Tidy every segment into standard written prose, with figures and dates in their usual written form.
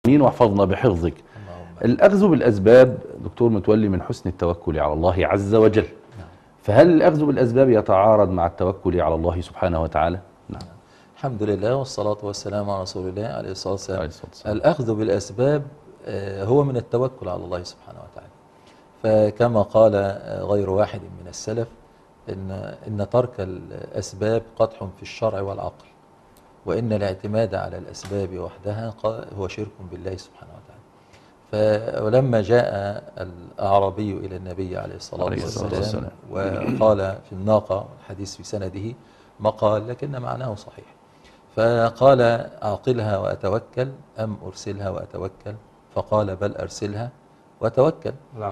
واحفظنا بحفظك. اللهم. الأخذ بالأسباب دكتور متولي من حسن التوكل على الله عز وجل. فهل الأخذ بالأسباب يتعارض مع التوكل على الله سبحانه وتعالى؟ نعم. الحمد لله والصلاة والسلام على رسول الله عليه الصلاة والسلام. عليه الصلاة والسلام. الأخذ بالأسباب هو من التوكل على الله سبحانه وتعالى. فكما قال غير واحد من السلف إن ترك الأسباب قدح في الشرع والعقل، وإن الاعتماد على الأسباب وحدها هو شرك بالله سبحانه وتعالى. فلما جاء الأعرابي إلى النبي عليه الصلاة والسلام وقال في الناقة، الحديث في سنده مقال لكن معناه صحيح، فقال أعقلها وأتوكل أم أرسلها وأتوكل؟ فقال بل أرسلها وتوكل.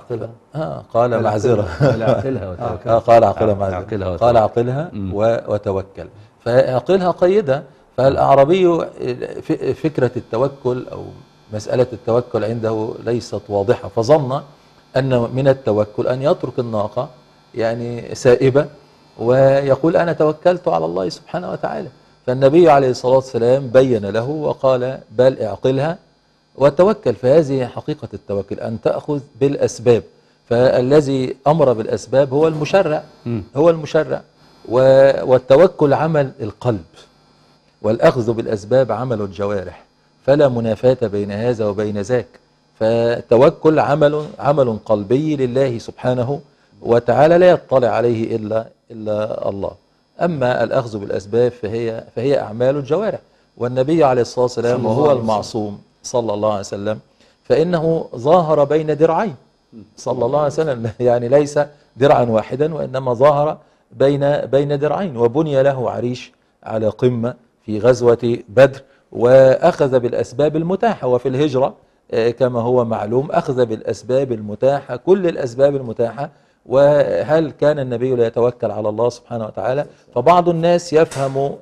قال معذرة. قال عقلها وتوكل. قال عقلها معذرة. قال عقلها وتوكل. فعقلها قيدة. فالأعرابي فكرة التوكل أو مسألة التوكل عنده ليست واضحة، فظن أن من التوكل أن يترك الناقة يعني سائبة ويقول أنا توكلت على الله سبحانه وتعالى. فالنبي عليه الصلاة والسلام بين له وقال بل اعقلها وتوكل. فهذه حقيقة التوكل، أن تأخذ بالأسباب. فالذي أمر بالأسباب هو المشرع، هو المشرع. والتوكل عمل القلب، والأخذ بالأسباب عمل الجوارح، فلا منافاة بين هذا وبين ذاك. فالتوكل عمل قلبي لله سبحانه وتعالى لا يطلع عليه إلا الله. أما الأخذ بالأسباب فهي أعمال الجوارح. والنبي عليه الصلاة والسلام وهو المعصوم صلى الله عليه وسلم فإنه ظاهر بين درعين صلى الله عليه وسلم، يعني ليس درعا واحدا وإنما ظاهر بين درعين. وبني له عريش على قمة في غزوة بدر، وأخذ بالأسباب المتاحة. وفي الهجرة كما هو معلوم أخذ بالأسباب المتاحة، كل الأسباب المتاحة. وهل كان النبي لا يتوكل على الله سبحانه وتعالى؟ فبعض الناس يفهم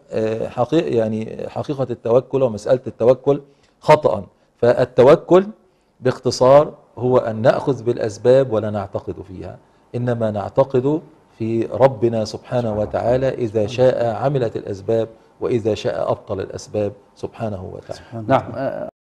حقيقة التوكل ومسألة التوكل خطأ. فالتوكل باختصار هو أن نأخذ بالأسباب ولا نعتقد فيها، إنما نعتقد في ربنا سبحانه وتعالى. إذا شاء عملت الأسباب وإذا شاء أبطل الأسباب سبحانه وتعالى. نعم.